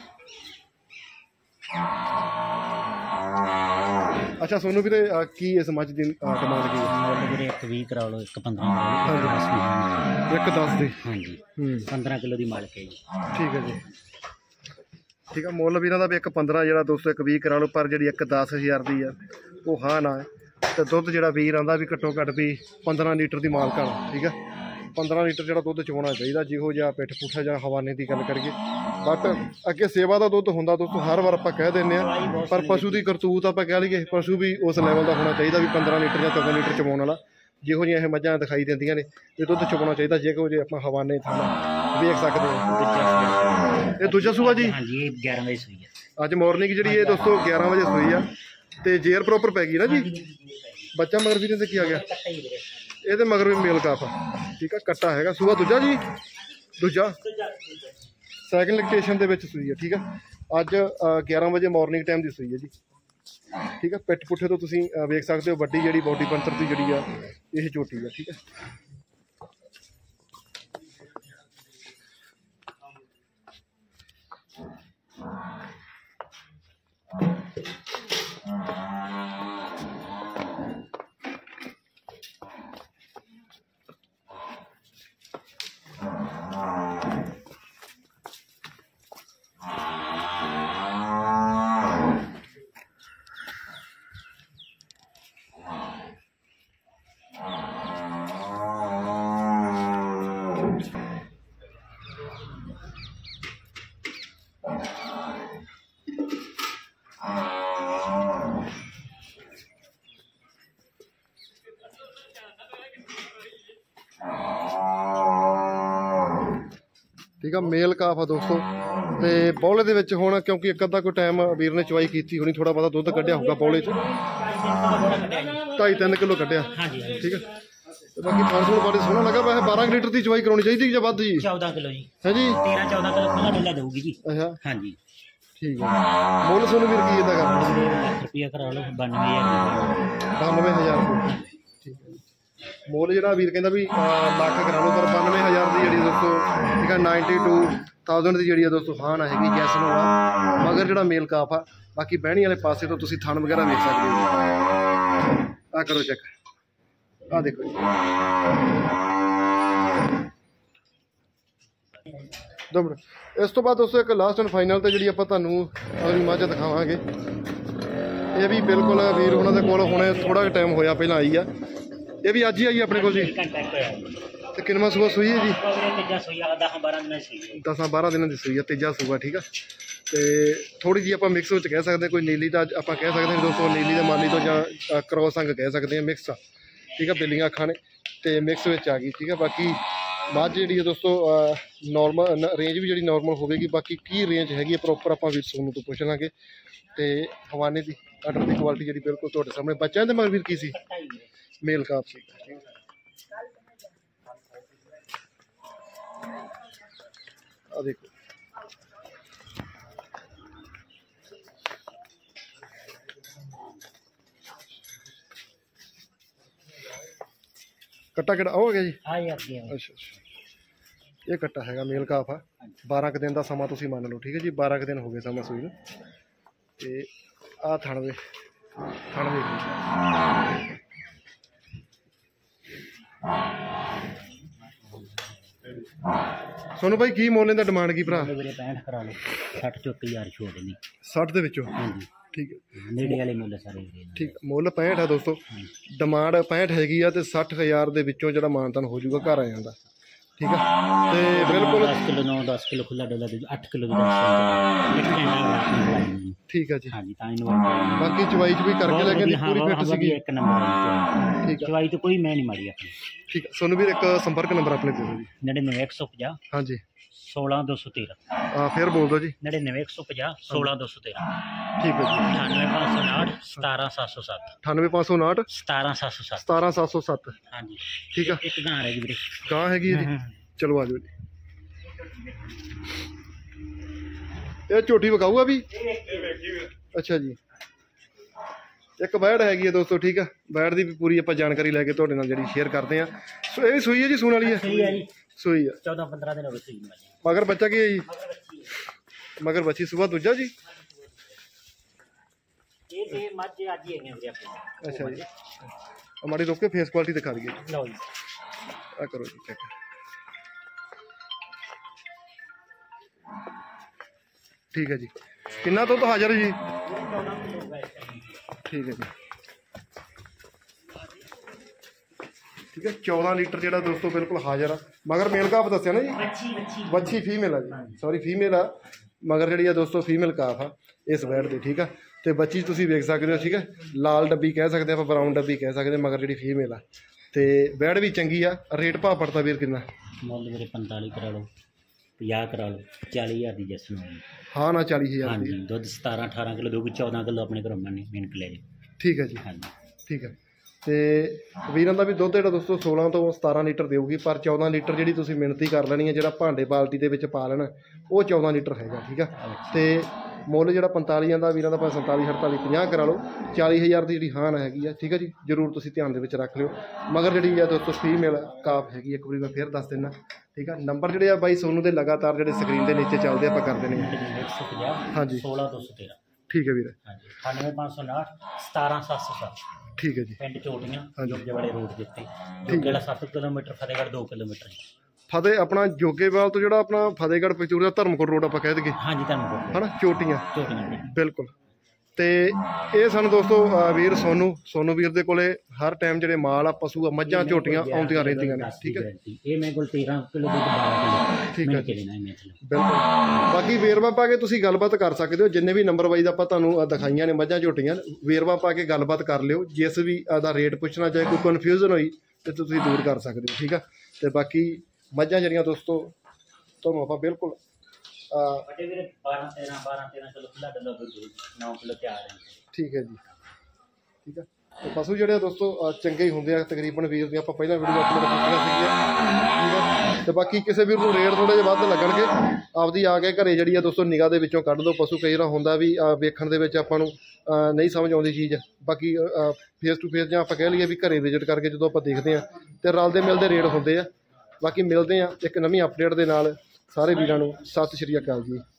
ਅੱਛਾ ਸੋਨੂੰ ਵੀਰੇ ਕੀ ਇਸ ਮੱਝ ਦੀ ਡਿਮਾਂਡ ਕੀ ਹੈ? ਵੀਰੇ ਇੱਕ ਵੀਹ ਕਰਾ ਲਓ, ਇੱਕ ਪੰਦਰਾਂ ਕਰਾ ਲਓ, ਇੱਕ ਦਸ ਦੀ। ਹਾਂਜੀ ਹੂੰ, ਪੰਦਰਾਂ ਕਿਲੋ ਦੀ ਮਾਲਕ ਹੈ ਜੀ। ਠੀਕ ਹੈ ਜੀ, ਠੀਕ ਆ। ਮੁੱਲ ਵੀਰਾਂ ਦਾ ਵੀ ਇੱਕ ਪੰਦਰਾਂ ਜਿਹੜਾ ਦੋਸਤੋ ਇੱਕ ਵੀਹ ਕਰਾ ਲਓ, ਪਰ ਜਿਹੜੀ ਇੱਕ ਦਸ ਹਜ਼ਾਰ ਦੀ ਆ ਉਹ ਹਾਂ ਨਾ ਹੈ। ਤੇ ਦੁੱਧ ਜਿਹੜਾ ਵੀਰ ਆਂਦਾ ਵੀ ਘੱਟੋ ਘੱਟ ਵੀ ਪੰਦਰਾਂ ਲੀਟਰ ਦੀ ਮਾਲਕ ਆ, ਠੀਕ ਆ। ਪੰਦਰਾਂ ਲੀਟਰ ਜਿਹੜਾ ਦੁੱਧ ਚੋਣਾ ਚਾਹੀਦਾ, ਜਿਹੋ ਜਿਹਾ ਪਿੱਠ ਪੁੱਠਾ ਜਾਂ ਹਵਾਨੇ ਦੀ ਗੱਲ ਕਰੀਏ। ਬਟ ਅੱਗੇ ਸੇਵਾ ਦਾ ਦੁੱਧ ਹੁੰਦਾ ਦੋਸਤੋ, ਹਰ ਵਾਰ ਆਪਾਂ ਕਹਿ ਦਿੰਦੇ ਆ, ਪਰ ਪਸ਼ੂ ਦੀ ਕਰਤੂਤ ਆਪਾਂ ਕਹਿ ਲਈਏ, ਪਸ਼ੂ ਵੀ ਉਸ ਲੈਵਲ ਦਾ ਹੋਣਾ ਚਾਹੀਦਾ ਵੀ ਪੰਦਰਾਂ ਲੀਟਰ ਜਾਂ ਚੌਦਾਂ ਲੀਟਰ ਚਵਾਉਣ ਵਾਲਾ। ਜਿਹੋ ਜਿਹੀਆਂ ਇਹ ਮੱਝਾਂ ਦਿਖਾਈ ਦਿੰਦੀਆਂ ਨੇ, ਇਹ ਦੁੱਧ ਚੁਗਣਾ ਚਾਹੀਦਾ। ਜਿਹੋ ਜਿਹੇ ਆਪਾਂ ਹਵਾਨੇ ਥਾਣਾ ਵੇਖ ਸਕਦੇ ਹਾਂ। ਇਹ ਦੂਜਾ ਸੂਆ ਜੀ? ਹਾਂਜੀ ਇਹ ਗਿਆਰਾਂ ਵਜੇ ਸੂਈ ਹੈ ਅੱਜ ਮਾਰਨਿੰਗ ਜਿਹੜੀ ਇਹ ਦੋਸਤੋ ਗਿਆਰਾਂ ਵਜੇ ਸੂਈ ਆ। ਤੇ ਜੇਰ ਪ੍ਰੋਪਰ ਪੈ ਗਈ ਨਾ ਜੀ? ਬੱਚਾ ਮਗਰ ਵੀ ਤੇ ਕੀ ਆ ਗਿਆ? ਇਹਦੇ ਮਗਰ ਵੀ ਮੇਲ ਕਾਫ ਆ, ਠੀਕ ਆ। ਕੱਟਾ ਹੈਗਾ। ਸੂਆ ਦੂਜਾ ਜੀ? ਦੂਜਾ ਸੈਕਿੰਡ ਲੈਕਟੇਸ਼ਨ ਦੇ ਵਿੱਚ ਸੂਈ ਹੈ, ਠੀਕ ਆ। ਅੱਜ ਗਿਆਰਾਂ ਵਜੇ ਮਾਰਨਿੰਗ ਟਾਈਮ ਦੀ ਸੂਈ ਹੈ ਜੀ। ਠੀਕ ਆ। ਪਿੱਠ ਪੁੱਠੇ ਤੋਂ ਤੁਸੀਂ ਅ, ਵੇਖ ਸਕਦੇ ਹੋ ਵੱਡੀ ਜਿਹੜੀ ਬੋਡੀ ਪੰਤਰ ਦੀ ਜਿਹੜੀ ਆ ਇਹ ਝੋਟੀ ਆ। ਠੀਕ ਆ। ਠੀਕ ਆ। ਮੇਲ ਕਾਫ ਆ ਦੋਸਤੋ। ਤੇ ਬੌਲੇ ਦੇ ਵਿੱਚ ਹੁਣ ਕਿਉਂਕਿ ਇੱਕ ਅੱਧਾ ਕੋਈ ਟਾਈਮ ਵੀਰ ਨੇ ਚਵਾਈ ਕੀਤੀ ਹੋਣੀ, ਥੋੜਾ ਬਹੁਤਾ ਦੁੱਧ ਕੱਢਿਆ ਹੋਊਗਾ ਬੌਲੇ 'ਚ, ਢਾਈ ਤਿੰਨ ਕਿਲੋ ਕੱਢਿਆ। ਠੀਕ ਆ। ਤੇ ਬਾਕੀ ਫਾਰਮੂਲ ਬਾਰੇ ਸੋਹਣਾ ਲੱਗਾ। ਵੈਸੇ ਬਾਰਾਂ ਲੀਟਰ ਦੀ ਚਵਾਈ ਕਰਾਉਣੀ ਚਾਹੀਦੀ ਜਾਂ ਵੱਧ ਜੀ? ਚੌਦਾਂ ਕਿਲੋ ਜੀ। ਹੈ ਜੀ? ਤੇਰਾਂ ਚੌਦਾਂ ਕਿਲੋ ਖੁੱਲਾ ਡੁੱਲਾ ਦੇਊਗੀ ਜੀ। ਅੱਛਾ ਹਾਂਜੀ ਠੀਕ ਹੈ। ਮੁੱਲ ਸੋਨੂੰ ਵੀਰ ਕੀ ਇਹਦਾ ਕਰਨਾ? ਲੱਖ ਰੁਪਇਆ ਕਰਾ ਲਓ, ਬਾਨਵੇਂ ਹਜ਼ਾਰ ਬਾਨਵੇਂ ਹਜ਼ਾਰ ਰੁਪਏ। ਠੀਕ ਹੈ। ਮੁੱਲ ਜਿਹੜਾ ਵੀਰ ਕਹਿੰਦਾ ਵੀ ਅਹ, ਲੱਖ ਕਰਾ ਲਓ, ਪਰ ਬਾਨਵੇਂ ਹਜ਼ਾਰ ਦੀ ਜਿਹੜੀ ਦੋਸਤੋ ਠੀਕ ਆ ਨਾਈਨਟੀ ਟੂ ਥਾਊਜ਼ੈਂਡ ਦੀ ਜਿਹੜੀ ਆ ਦੋਸਤੋ ਹਾਂ ਨਾ ਹੈਗੀ ਜੈਸ ਨੂੰ ਆ। ਮਗਰ ਜਿਹੜਾ ਮੇਲ ਕਾਫ ਆ। ਬਾਕੀ ਬਹਿਣੀ ਵਾਲੇ ਪਾਸੇ ਤੋਂ ਤੁਸੀਂ ਥਣ ਵਗੈਰਾ ਵੇਖ ਸਕਦੇ ਹੋ। ਆ ਕਰੋ ਚੈੱਕ, ਆ ਦੇਖੋ ਜੀ। ਦੋ ਮਿੰਟ। ਇਸ ਤੋਂ ਬਾਅਦ ਦੋਸਤੋ ਇੱਕ ਲਾਸਟ ਐਂਡ ਫਾਈਨਲ ਤੇ ਜਿਹੜੀ ਆਪਾਂ ਤੁਹਾਨੂੰ ਅਗਲੀ ਮੱਝ ਦਿਖਾਵਾਂਗੇ। ਇਹ ਵੀ ਬਿਲਕੁਲ ਵੀਰ ਉਹਨਾਂ ਦੇ ਕੋਲ ਹੁਣੇ ਥੋੜਾ ਜਿਹਾ ਟਾਈਮ ਹੋਇਆ ਪਹਿਲਾਂ ਆਈ ਆ। ਇਹ ਵੀ ਅੱਜ ਹੀ ਆਈ ਆਪਣੇ ਕੋਲ ਜੀ। ਤੇ ਕਿੰਨਵਾਂ ਸੂਆ ਸੂਈ ਹੈ ਜੀ? ਤੀਜਾ ਸੂਆ ਦਸ ਬਾਰਾਂ ਦਿਨਾਂ ਦੀ ਸੂਈ। ਦਸਾਂ ਬਾਰਾਂ ਦਿਨਾਂ ਦੀ ਸੂਈ ਆ, ਤੀਜਾ ਸੂਆ। ਠੀਕ ਆ। ਤੇ ਥੋੜੀ ਜਿਹੀ ਆਪਾਂ ਮਿਕਸ ਵਿੱਚ ਕਹਿ ਸਕਦੇ ਕੋਈ ਨੀਲੀ ਦਾ ਆਪਾਂ ਕਹਿ ਸਕਦੇ ਹਾਂ ਦੋਸਤੋ, ਨੀਲੀ ਦੇ ਮਾਲੀ ਤੋਂ ਜਾਂ ਕਰੋਸ ਅੰਗ ਕਹਿ ਸਕਦੇ ਹਾਂ, ਮਿਕਸ ਆ। ਠੀਕ ਆ। ਬਿੱਲੀਆਂ ਅੱਖਾਂ ਨੇ ਤੇ ਮਿਕਸ ਵਿੱਚ ਆ ਗਈ। ਠੀਕ ਆ। ਬਾਕੀ ਮੱਝ ਜਿਹੜੀ ਹੈ ਦੋਸਤੋ ਨੋਰਮਲ ਰੇਂਜ ਵੀ ਜਿਹੜੀ ਨੋਰਮਲ ਹੋਵੇਗੀ। ਬਾਕੀ ਕੀ ਰੇਂਜ ਹੈਗੀ ਹੈ ਪ੍ਰੋਪਰ ਆਪਾਂ ਵੀਰ ਸੋਨੂੰ ਤੋਂ ਪੁੱਛ ਲਾਂਗੇ। ਤੇ ਹਵਾਨੇ ਦੀ ਆਰਡਰ ਦੀ ਕੁਆਲਿਟੀ ਜਿਹੜੀ ਬਿਲਕੁਲ ਤੁਹਾਡੇ ਸਾਹਮਣੇ। ਬੱਚਿਆਂ ਦੇ ਮਗਰ ਵੀਰ ਕੀ ਸੀ? ਮੇਲ ਕਾਪ ਸੀ। ਆ ਦੇਖੋ ਕੱਟਾ ਕਿਹੜਾ ਹੋ ਗਿਆ ਜੀ? ਅੱਛਾ ਅੱਛਾ। ਇਹ ਕੱਟਾ ਹੈਗਾ ਮੇਲ ਕਾਫ ਆ। ਬਾਰਾਂ ਕੁ ਦਿਨ ਦਾ ਸਮਾਂ ਤੁਸੀਂ ਮੰਨ ਲਓ। ਠੀਕ ਹੈ ਜੀ। ਬਾਰਾਂ ਕੁ ਦਿਨ ਹੋ ਗਏ ਸਮਾਂ ਸੂਈ ਨੂੰ। ਤੇ ਆਹ ਥਣ ਵੇ ਥਣ ਵੇਖ ਸੋਨੂੰ ਭਾਈ ਕੀ ਮੁੱਲ ਇਹਦਾ ਡਿਮਾਂਡ ਕੀ ਭਰਾ? ਪੈਂਹਠ ਕਰਾ ਲਓ, ਸੱਠ ਚੌਤੀ ਹਜ਼ਾਰ ਛੋੜ ਦੇਣੀ। ਸੱਠ ਦੇ ਵਿੱਚੋਂ? ਹਾਂਜੀ ਠੀਕ ਹੈ। ਨੇੜੇ ਵਾਲੇ ਮੁੱਲ ਸਾਰੇ। ਠੀਕ ਮੁੱਲ ਪੈਂਹਠ ਆ ਦੋਸਤੋ। ਡਿਮਾਂਡ ਪੈਂਹਠ ਹੈਗੀ ਆ ਤੇ ਸੱਠ ਹਜ਼ਾਰ ਦੇ ਵਿੱਚੋਂ ਜਿਹੜਾ ਮਾਨਤਾਨ ਹੋ ਜਾਊਗਾ ਘਰ ਆ ਜਾਂਦਾ। ਠੀਕ ਆ। ਤੇ ਬਿਲਕੁਲ ਦਸ ਕਿਲੋ ਨੌ ਦਸ ਕਿਲੋ ਖੁੱਲਾ ਡੋਲਾ ਦੇ ਅੱਠ ਕਿਲੋ ਦੀ ਦਸ। ਠੀਕ ਆ ਜੀ। ਹਾਂਜੀ ਤਾਂ ਇਹਨੂੰ ਬਾਕੀ ਚਵਾਈ ਚ ਵੀ ਕਰਕੇ ਲੈ ਕੇ ਪੂਰੀ ਫਿੱਟ ਸੀਗੀ। ਇੱਕ ਨੰਬਰ। ਠੀਕ ਆ। ਚਵਾਈ ਤਾਂ ਕੋਈ ਮੈਂ ਨਹੀਂ ਮਾਰੀ ਆਪਣੀ। ਠੀਕ ਆ। ਸੋਨੂੰ ਵੀਰ ਇੱਕ ਸੰਪਰਕ ਨੰਬਰ ਆਪਣੇ ਦੇ ਦਿਓ ਜੀ। ਨੜਿਨਵੇਂ ਇੱਕ ਸੌ ਪੰਜਾਹ ਹਾਂਜੀ ਸੋਲਾਂ ਦੋ ਸੌ ਤੇਰਾਂ। ਆ ਫਿਰ ਬੋਲ ਦਿਓ ਜੀ। ਨੜਿਨਵੇਂ ਇੱਕ ਸੌ ਪੰਜਾਹ ਸੋਲਾਂ ਦੋ ਸੌ ਤੇਰਾਂ। ਠੀਕ ਹੈ ਜੀ। ਅਠਾਨਵੇਂ ਪੰਜ ਸੌ ਉਨਾਹਠ ਸਤਾਰਾਂ ਸੱਤ ਸੌ ਸੱਤ। ਅਠਾਨਵੇਂ ਪੰਜ ਸੌ ਉਨਾਹਠ ਸਤਾਰਾਂ ਸੱਤ ਸੌ ਸੱਤ। ਸਤਾਰਾਂ ਸੱਤ ਸੌ ਸੱਤ। ਹਾਂਜੀ ਠੀਕ ਆ। ਇੱਕ ਗਾਂ ਰਹੀ ਵੀਰੇ। ਗਾਂ ਹੈਗੀ ਹੈ ਜੀ। ਚਲੋ ਆ ਜਾਓ ਜੀ। ਇਹ ਝੋਟੀ ਵਿਕਾਊਗਾ ਵੀ? ਅੱਛਾ ਜੀ। ਇੱਕ ਬੈੜ ਹੈਗੀ ਹੈ ਦੋਸਤੋ। ਠੀਕ ਆ। ਬੈੜ ਦੀ ਵੀ ਪੂਰੀ ਆਪਾਂ ਜਾਣਕਾਰੀ ਲੈ ਕੇ ਤੁਹਾਡੇ ਨਾਲ ਜਿਹੜੀ ਸ਼ੇਅਰ ਕਰਦੇ ਆ। ਸੋ ਇਹ ਵੀ ਸੂਈ ਹੈ ਜੀ? ਸੂਣ ਵਾਲੀ ਹੈ? ਸੂਈ ਆ। ਚੌਦਾਂ ਪੰਦਰਾਂ ਦਿਨ ਹੋ ਗਏ ਸੂਈ ਨੂੰ। ਮਗਰ ਬੱਚਾ ਕੀ ਹੈ ਜੀ? ਮਗਰ ਬੱਚੀ ਸੁਬਾਹ ਦੂਜਾ ਜੀ? ਇਹ ਇਹ ਮੱਝ ਅੱਜ ਹੀ ਹੈਗੇ ਵੀਰੇ ਆਪਣੇ। ਅੱਛਾ ਜੀ। ਮਾੜੀ ਰੋਕ ਕੇ ਫੇਸ ਕੁਆਲਿਟੀ ਦਿਖਾ ਦਈਏ। ਲਓ ਜੀ। ਆ ਕਰੋ ਜੀ ਚੈੱਕ। ਠੀਕ ਹੈ ਜੀ। ਕਿੰਨਾ ਦੁੱਧ ਹਾਜ਼ਰ ਹੈ ਜੀ? ਠੀਕ ਹੈ ਜੀ। ਠੀਕ ਹੈ। ਚੌਦਾਂ ਲੀਟਰ ਜਿਹੜਾ ਦੋਸਤੋ ਬਿਲਕੁਲ ਹਾਜ਼ਰ ਆ। ਮਗਰ ਮੇਲ ਕਾਫ ਦੱਸਿਆ ਨਾ ਜੀ? ਵੱਛੀ ਫੀਮੇਲ ਆ ਜੀ। ਸੌਰੀ ਫੀਮੇਲ ਆ। ਮਗਰ ਜਿਹੜੀ ਆ ਦੋਸਤੋ ਫੀਮੇਲ ਕਾਫ ਆ ਇਸ ਬੈਡ ਦੀ। ਠੀਕ ਆ। ਤੇ ਬੱਚੀ ਤੁਸੀਂ ਵੇਖ ਸਕਦੇ ਹੋ। ਠੀਕ ਹੈ। ਲਾਲ ਡੱਬੀ ਕਹਿ ਸਕਦੇ ਆਪਾਂ, ਬਰਾਊਨ ਡੱਬੀ ਕਹਿ ਸਕਦੇ। ਮਗਰ ਜਿਹੜੀ ਫੀਮੇਲ ਆ ਤੇ ਬੈਡ ਵੀ ਚੰਗੀ ਆ। ਰੇਟ ਭਾਅ ਪੜਤਾ ਵੀਰ ਕਿੰਨਾ? ਮੁੱਲ ਵੀਰੇ ਪੰਤਾਲੀ ਕਰਾ ਲਓ, ਪੰਜਾਹ ਕਰਾ ਲਓ, ਚਾਲੀ ਹਜ਼ਾਰ ਦੀ ਜੈਸ ਨੂੰ। ਹਾਂ ਨਾ ਚਾਲੀ ਹਜ਼ਾਰ ਹਾਂਜੀ। ਦੁੱਧ ਸਤਾਰਾਂ ਅਠਾਰਾਂ ਕਿਲੋ ਦਊਗੀ, ਚੌਦਾਂ ਕਿਲੋ ਆਪਣੇ ਘਰੋਂ ਮੰਨੀ ਮਿਹਨਤ ਲੈ ਜੀ। ਠੀਕ ਹੈ ਜੀ। ਹਾਂਜੀ ਠੀਕ ਹੈ। ਤੇ ਵੀਰਾਂ ਦਾ ਵੀ ਦੁੱਧ ਜਿਹੜਾ ਦੋਸਤੋ ਸੋਲਾਂ ਤੋਂ ਸਤਾਰਾਂ ਲੀਟਰ ਦੇਊਗੀ, ਪਰ ਚੌਦਾਂ ਲੀਟਰ ਜਿਹੜੀ ਤੁਸੀਂ ਮਿਹਨਤੀ ਕਰ ਲੈਣੀ ਹੈ, ਜਿਹੜਾ ਭਾਂਡੇ ਬਾਲਟੀ ਦੇ ਵਿੱਚ ਪਾ ਲੈਣਾ ਉਹ ਚੌਦਾਂ ਲੀਟਰ ਹੈਗਾ। ਠੀਕ ਆ। ਤੇ ਮੁੱਲ ਜਿਹੜਾ ਪੰਤਾਲੀਆਂ ਦਾ ਵੀਰਾਂ ਦਾ ਭਾਵੇਂ ਸੰਤਾਲੀ ਅੜਤਾਲੀ ਪੰਜਾਹ ਕਰਾ ਲਓ, ਚਾਲੀ ਹਜ਼ਾਰ ਦੀ ਜਿਹੜੀ ਹਾਨ ਹੈਗੀ ਆ, ਠੀਕ ਆ ਜੀ। ਜ਼ਰੂਰ ਤੁਸੀਂ ਧਿਆਨ ਦੇ ਵਿੱਚ ਰੱਖ ਲਿਓ। ਮਗਰ ਜਿਹੜੀ ਆ ਦੋਸਤੋ ਫੀਮੇਲ ਕਾਫ ਹੈਗੀ, ਇੱਕ ਵਾਰੀ ਮੈਂ ਫੇਰ ਦੱਸ ਦਿੰਦਾ, ਠੀਕ ਆ। ਨੰਬਰ ਜਿਹੜੇ ਆ ਬਾਈ ਸੋਨੂੰ ਦੇ ਲਗਾਤਾਰ ਜਿਹੜੇ ਸਕਰੀਨ ਦੇ ਨੀਚੇ ਚੱਲਦੇ ਆਪਾਂ ਕਰ ਦਿੰਦੇ ਹਾਂ। ਇੱਕ ਸੌ ਪੰਜਾਹ ਹਾਂਜੀ ਸੋਲਾਂ ਦੋ ਸੌ ਤੇਰਾਂ ਠੀਕ ਹੈ ਵੀਰੇ। ਹਾਂਜੀ ਅਠਾਨਵੇਂ ਪੰਜ ਸੌ ਉਨਾਹਠ ਸਤਾਰਾਂ ਸੱਤ ਸੌ ਸੱਤ ਠੀਕ ਹੈ ਜੀ। ਪਿੰਡ ਚੋਟੀਆਂ ਹਾਂਜੀ। ਜੋਗੇ ਵਾਲੇ ਰੋਡ ਦੇ ਉੱਤੇ, ਜੋਗੇ ਵਾਲਾ ਸੱਤ ਕਿਲੋਮੀਟਰ, ਫਤਿਹਗੜ੍ਹ ਦੋ ਕਿਲੋਮੀਟਰ ਜੀ। ਫਤਿਹ ਆਪਣਾ ਜੋਗੇਵਾਲ ਤੋਂ ਜਿਹੜਾ ਆਪਣਾ ਫਤਿਹਗੜ੍ਹ ਪਚੂਰ ਦਾ ਧਰਮਕੋਟ ਰੋਡ ਆਪਾਂ ਕਹਿ ਦਈਏ, ਹਾਂਜੀ ਤੁਹਾਨੂੰ ਹਨਾ, ਚੋਟੀਆਂ ਚੋਟੀਆਂ ਦੇ ਬਿਲਕੁਲ। ਤੇ ਇਹ ਸਾਨੂੰ ਦੋਸਤੋ ਅਹ ਵੀਰ ਸੋਨੂੰ ਸੋਨੂੰ ਵੀਰ ਦੇ ਕੋਲੇ ਹਰ ਟਾਈਮ ਜਿਹੜੇ ਮਾਲ ਆ, ਪਸ਼ੂ ਆ, ਮੱਝਾਂ ਝੋਟੀਆਂ ਆਉਂਦੀਆਂ ਰਹਿੰਦੀਆਂ ਨੇ, ਠੀਕ ਹੈ। ਇਹ ਮੇਰੇ ਕੋਲ ਤੇਰਾਂ ਕਿਲੋ ਦੁੱਧ ਬਾਰਾਂ ਠੀਕ ਕਿਲੋ ਹੈ। ਮੈਂ ਲੈਣਾ ਹੈ ਮਤਲਬ। ਬਿਲਕੁਲ। ਬਾਕੀ ਵੇਰਵਾ ਪਾ ਕੇ ਤੁਸੀਂ ਗੱਲਬਾਤ ਕਰ ਸਕਦੇ ਹੋ। ਜਿੰਨੇ ਵੀ ਨੰਬਰ ਵਾਈਜ਼ ਆਪਾਂ ਤੁਹਾਨੂੰ ਅਹ ਦਿਖਾਈਆਂ ਨੇ ਮੱਝਾਂ ਝੋਟੀਆਂ, ਵੇਰਵਾ ਪਾ ਕੇ ਗੱਲਬਾਤ ਕਰ ਲਿਓ। ਜਿਸ ਵੀ ਦਾ ਰੇਟ ਪੁੱਛਣਾ ਚਾਹੇ, ਕੋਈ ਕਨਫਿਊਜ਼ਨ ਹੋਈ ਤੇ ਤੁਸੀਂ ਦੂਰ ਕਰ ਸਕਦੇ ਹੋ, ਠੀਕ ਆ। ਤੇ ਬਾਕੀ ਮੱਝਾਂ ਜਿਹੜੀਆਂ ਦੋਸਤੋ ਤੁਹਾਨੂੰ ਆਪਾਂ ਬਿਲਕੁਲ ਵੱਡੇ ਵੀਰੇ ਬਾਰਾਂ ਤੇਰਾਂ ਬਾਰਾਂ ਤੇਰਾਂ ਕਿਲੋ ਖੁੱਲਾ ਡੱਲਾ ਦੁੱਧ ਨੌ ਕਿਲੋ ਤਿਆਰ ਹੈ। ਠੀਕ ਹੈ ਜੀ, ਠੀਕ ਆ। ਤੇ ਪਸ਼ੂ ਜਿਹੜੇ ਆ ਦੋਸਤੋ ਅਹ ਚੰਗੇ ਹੀ ਹੁੰਦੇ ਆ ਤਕਰੀਬਨ। ਵੀਰ ਦੀਆਂ ਆਪਾਂ ਪਹਿਲਾਂ ਵੀਡੀਓ ਅਪਲੋਡ ਕੀਤੀਆਂ ਸੀਗੀਆਂ, ਠੀਕ ਆ। ਤੇ ਬਾਕੀ ਕਿਸੇ ਵੀਰ ਨੂੰ ਰੇਟ ਥੋੜ੍ਹੇ ਜਿਹੇ ਵੱਧ ਲੱਗਣਗੇ, ਆਪਦੀ ਆ ਕੇ ਘਰੇ ਜਿਹੜੀ ਆ ਦੋਸਤੋ ਨਿਗਾਹ ਦੇ ਵਿੱਚੋਂ ਕੱਢ ਦਿਓ ਪਸ਼ੂ। ਕਈ ਵਾਰ ਹੁੰਦਾ ਵੀ ਅਹ ਵੇਖਣ ਦੇ ਵਿੱਚ ਆਪਾਂ ਨੂੰ ਅਹ ਨਹੀਂ ਸਮਝ ਆਉਂਦੀ ਚੀਜ਼। ਬਾਕੀ ਫੇਸ ਟੂ ਫੇਸ ਜਾਂ ਆਪਾਂ ਕਹਿ ਲਈਏ ਵੀ ਘਰੇ ਵਿਜ਼ਿਟ ਕਰਕੇ ਜਦੋਂ ਆਪਾਂ ਦੇਖਦੇ ਹਾਂ ਤੇ ਰਲਦੇ ਮਿਲਦੇ ਰੇਟ ਹੁੰਦੇ ਆ। ਬਾਕੀ ਮਿਲਦੇ ਆ ਇੱਕ ਨਵੀਂ ਅਪਡੇਟ ਦੇ ਨਾਲ। ਸਾਰੇ ਵੀਰਾਂ ਨੂੰ ਸਤਿ ਸ਼੍ਰੀ ਅਕਾਲ ਜੀ।